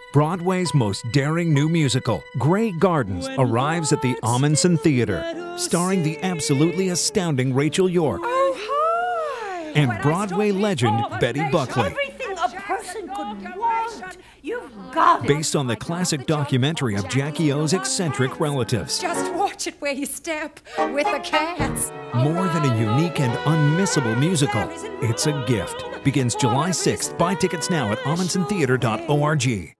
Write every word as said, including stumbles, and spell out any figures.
Broadway's most daring new musical, Grey Gardens, arrives at the Ahmanson Theatre, starring the absolutely astounding Rachel York Oh, hi! and Broadway legend Betty Buckley. Everything a person could want, you've got it. Based on the classic documentary of Jackie O's eccentric relatives. Just watch it where you step with the cats. More than a unique and unmissable musical, it's a gift. Begins July sixth. Buy tickets now at ahmanson theatre dot org.